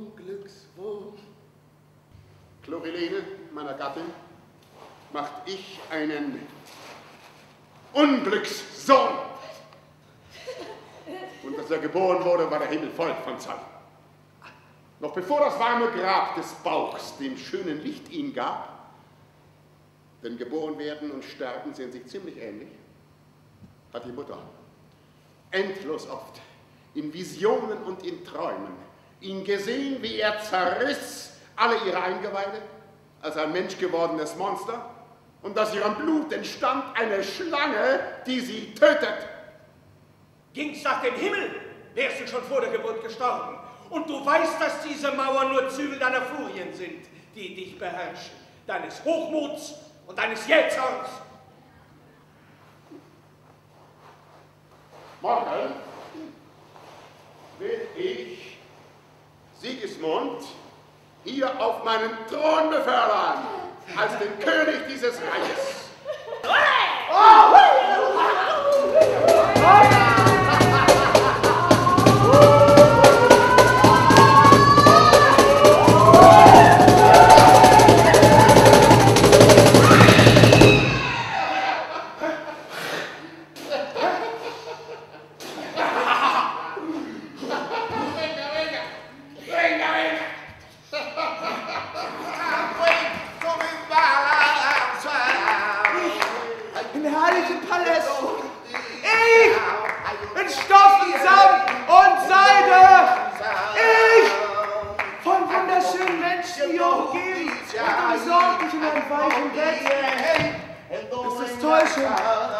Unglückswurm. Chlorilene, meiner Gattin, macht ich einen Unglückssohn. Und als er geboren wurde, war der Himmel voll von Zeichen. Noch bevor das warme Grab des Bauchs dem schönen Licht ihn gab, denn geboren werden und sterben sind sich ziemlich ähnlich, hat die Mutter endlos oft in Visionen und in Träumen ihn gesehen, wie er zerriss alle ihre Eingeweide als ein menschgewordenes Monster und aus ihrem Blut entstand eine Schlange, die sie tötet. Ging's nach dem Himmel, wärst du schon vor der Geburt gestorben. Und du weißt, dass diese Mauern nur Zügel deiner Furien sind, die dich beherrschen, deines Hochmuts und deines Jähzorns. Morgen will ich Sigismund hier auf meinen Thron befördern, als den König dieses Reiches. Ist es Täuschung?